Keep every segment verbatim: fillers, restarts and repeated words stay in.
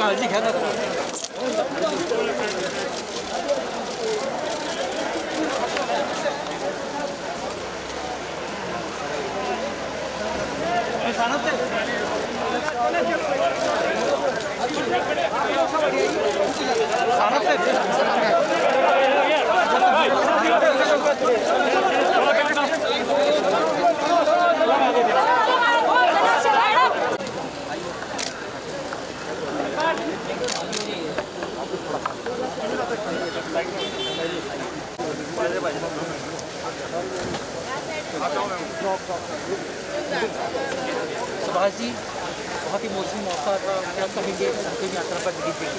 काळजी घ्या ना। सुभाष जी, बहुत ही मौसमी मौका था, क्या कहेंगे अंतिम यात्रा पर दिल्ली देखी?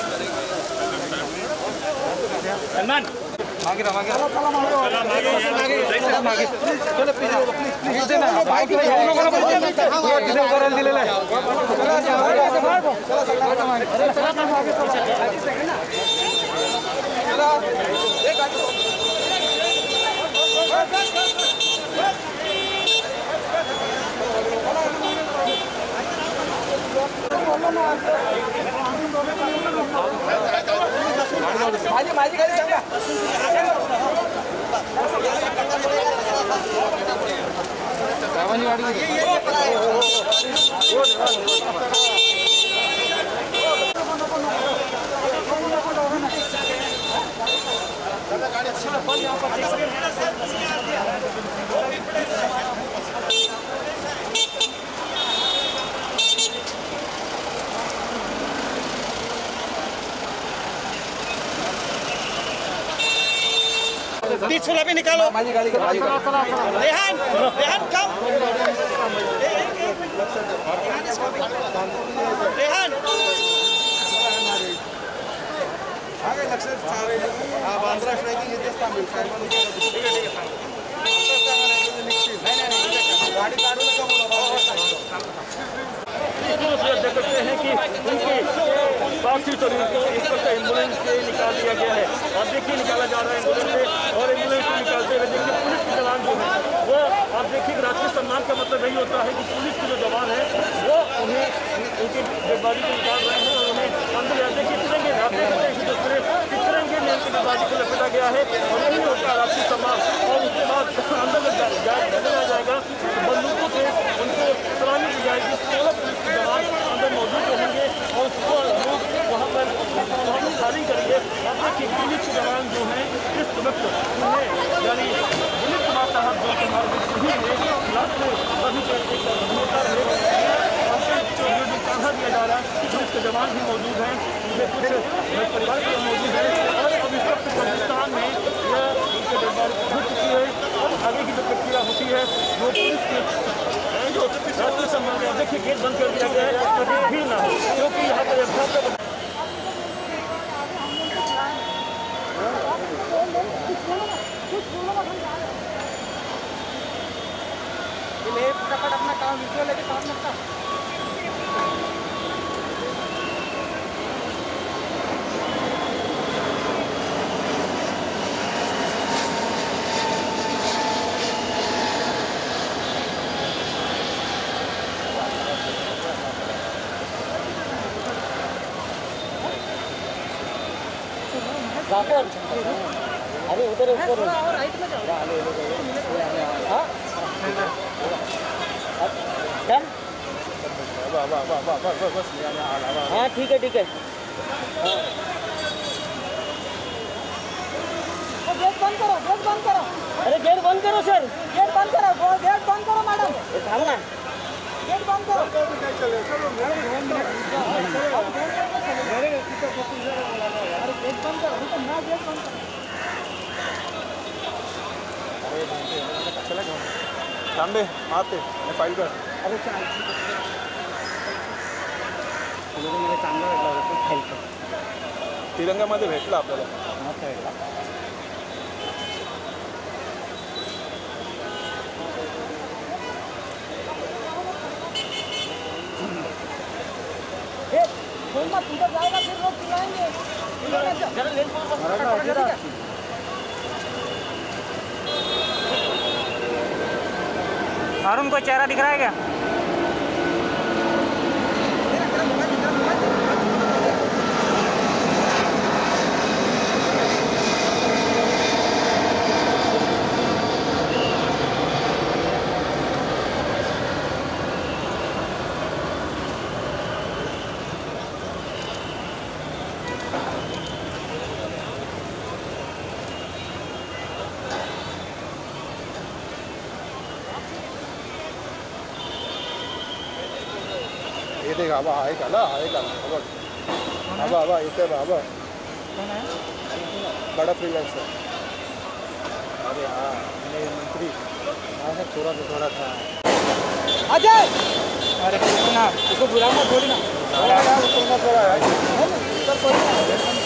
सलमान आगे रहा, आगे रहा, आगे चलो प्लीज देना बाइक में हम लोगों को किधर करल दिलेला है। माझी माझी गाडी सांगा गावानी गाडी बीच छोला भी निकालो। माझी गाड़ी का रेहान रेहान कम रेहान आगे लक्ष हाँ बांद्रा स्ट्राइकिंग इथे थांबेल साहेबांनी ठीक आहे ठीक आहे नाही नाही गाडी काढू नका बोला देख सकते हैं कि उनकी पार्थिव शरीर को इस वक्त एम्बुलेंस से निकाल दिया गया है और देखिए निकाला जा रहा है एम्बुलेंस से और एम्बुलेंस से निकालते हुए देखिए पुलिस के जवान जो है वो आप देखिए राष्ट्रीय सम्मान का मतलब यही होता है कि पुलिस के जो जवान है वो उन्हें उनकी डेडबॉडी को निकाल रहे हैं और उन्हें अंदर जाते हैं तिरंगे तिरंगे में उनकी डेडबॉडी को लपेटा गया है और यही होता है राष्ट्रीय सम्मान। और उसके बाद अंदर जाया जाएगा बंदूकों से उनको सलामी दी जाएगी। सोलह पुलिस के जवान अंदर मौजूद रहेंगे और उसको लोग वहाँ पर फायरिंग करेंगे। अब देखिए पुलिस के जवान जो हैं इस वक्त उन्हें यानी दिलीप कुमार साहब जो हमारे शहीद है वही काढ़ा दिया जा रहा है। पुलिस के जवान भी मौजूद हैं, उनके कुछ परिवार के मौजूद हैं और अब इस वक्त पाकिस्तान में यह उनके दरबार हो चुकी है। अब आगे की जो प्रक्रिया होती है वो पुलिस के जो राष्ट्रीय सम्मान है। देखिए गेट बंद कर दिया गया है ताकि भीड़ ना हो क्योंकि यहाँ पर फटाफट अपना काम वीडियो लेके काम करता अरे उधर ऊपर राइट में जाओ। हाँ हाँ ठीक है ठीक है। गेट बंद करो गेट बंद करो। अरे गेट बंद करो सर गेट बंद करो गेट बंद करो मैडम थामना गेट बंद करो। गेट बंद करो ना गेट बंद करो। थांबे आते फाईल कर। अरे चांगला भेटला होता फाईल कर तिरंगामध्ये भेटला आपल्याला भेटला। उधर जाएगा फिर लोग चिल्लाएंगे। हारून को चेहरा दिख रहा है क्या? देख आबा आहे का ना आहे का बघ आबा आबा इथे बघ आबा कौन है? बड़ा फ्रीलांसर अरे हाँ मेरे मंत्री मैंने थोड़ा सा थोड़ा था अजय अरे ना इसको बुला मत थोड़ी ना थोड़ा थोड़ा है सर कोई नहीं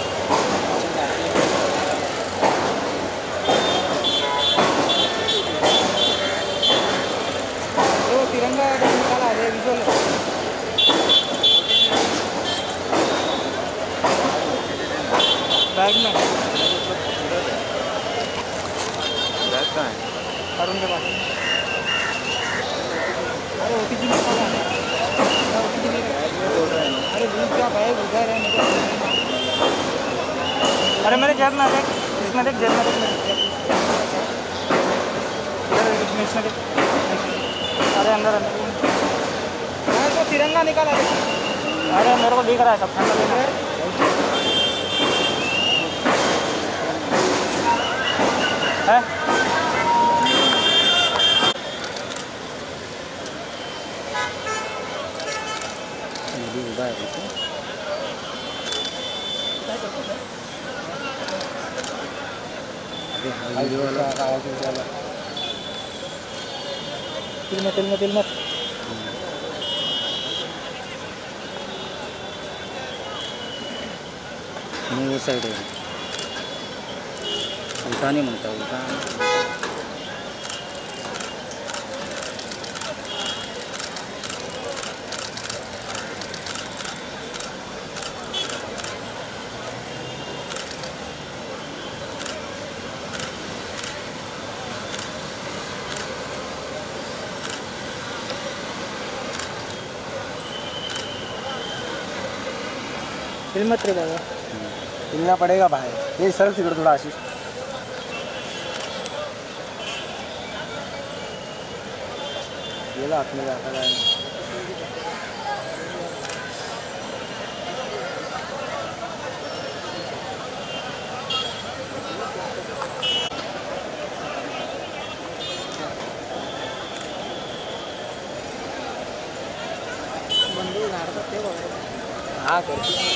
तो तिरंगा निकाला है विजुअल बैग में बैग कहाँ है अरुण के पास अरे ओ टी पी निकाला अरे भूल क्या बैग उधर है मुझे अरे मेरे जेब में देख इसमें देख जेब में देख इधर इसमें देख अरे अंदर अंदर मैं तो तिरंगा निकाला देख अरे मेरे को दिख रहा है सब ठंडा दिख रहा है तिल मत तिल मत तिल मत वो साइड है उल्टा नहीं म्हणता उल्टा तिल मत रे बाबा हिलना पड़ेगा भाई ये सड़क से थोड़ा आशीष ये ला हाथ में जाता है बंदूक झाड़ सकते हो हाँ करती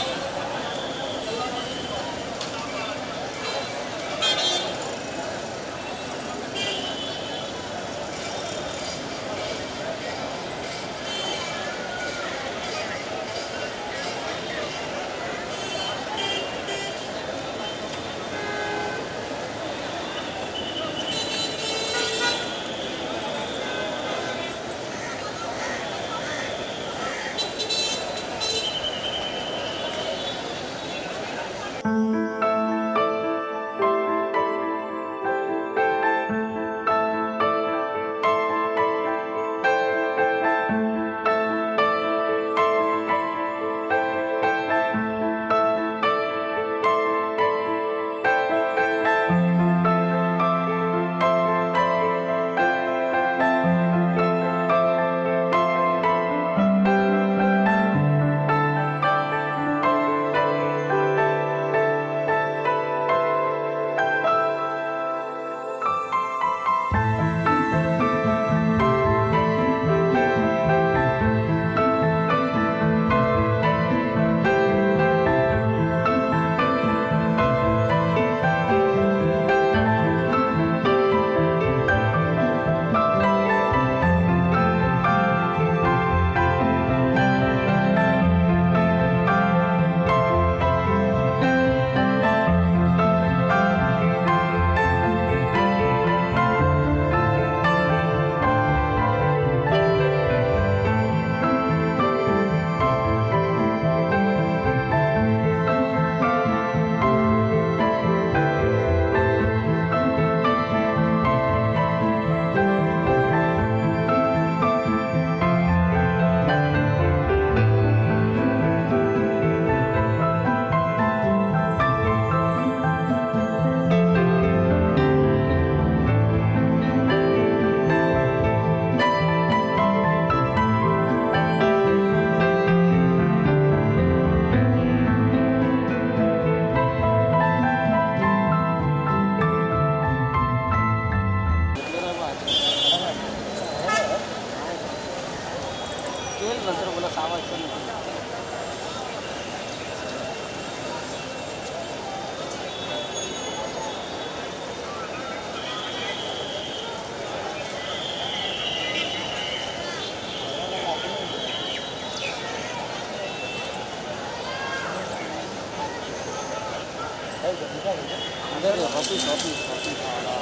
अंदर ऑफिस ऑफिस ऑफिस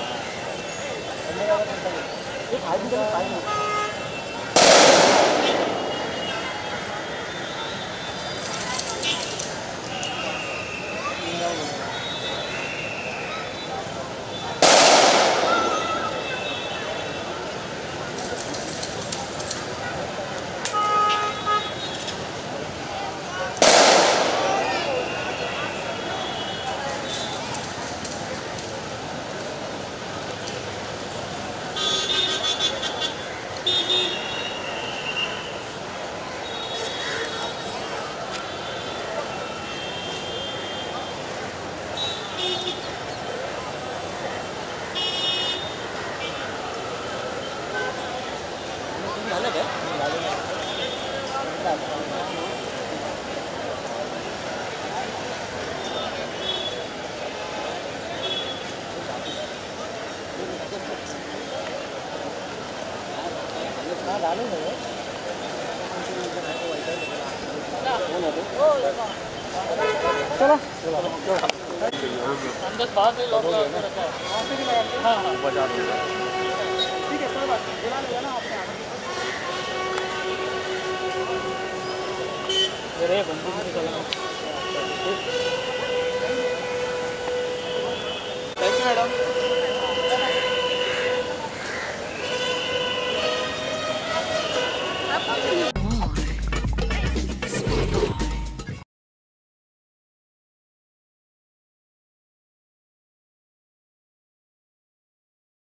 ये फाइव निकल फाइव अलग है चलो अंदर बाहर से लॉक लगा के रखा है। हाँ हाँ बजा देगा। ठीक है कोई बात नहीं बुला लेगा ना आपने अरे बंदूक में चला थैंक यू मैडम।